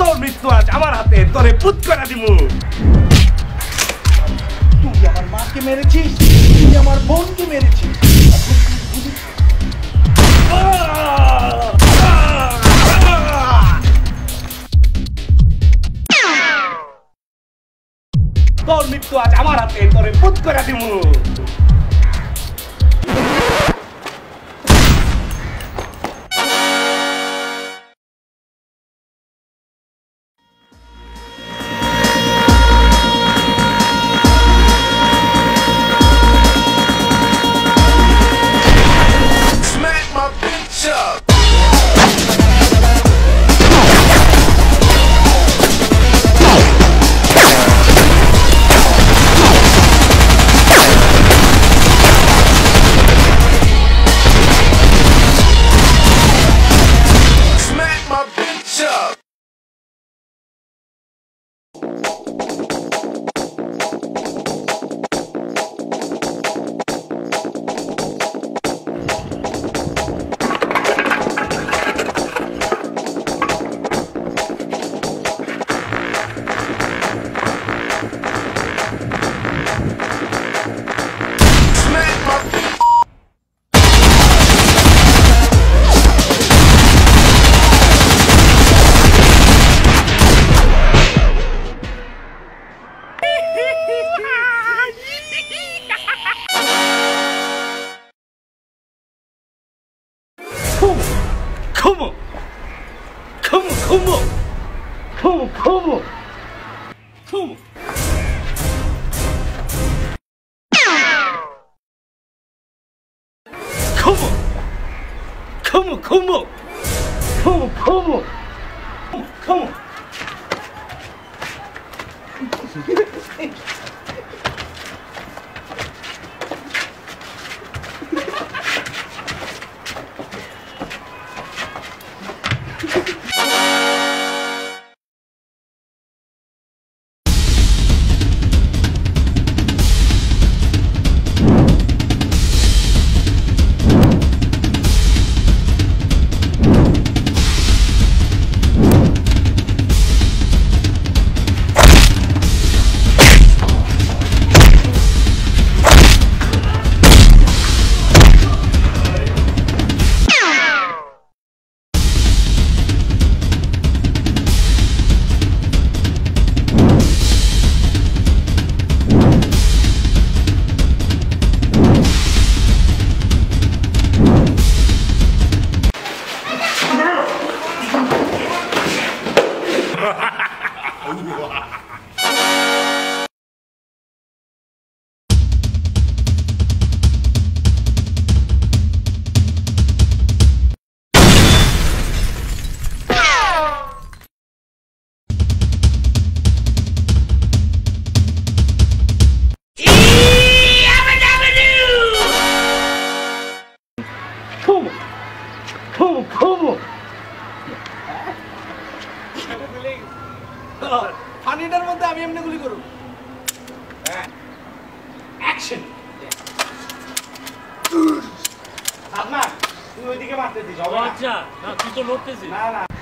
তোর মৃত্যু আজ আমার হাতে, তোরে পুত করে দিমু। তুই আমার মাকে মেরেছিস, তুই আমার বোনকে মেরেছিস। তোর মৃত্যু আজ আমার হাতে, তোরে পুত করে দিমু। পানিটার মধ্যে আমি এমনি গুলি করব। অ্যাকশন। আপনার তুই ওইদিকে মারতে দিস। আচ্ছা না তুই তো লড়তেছিস। না না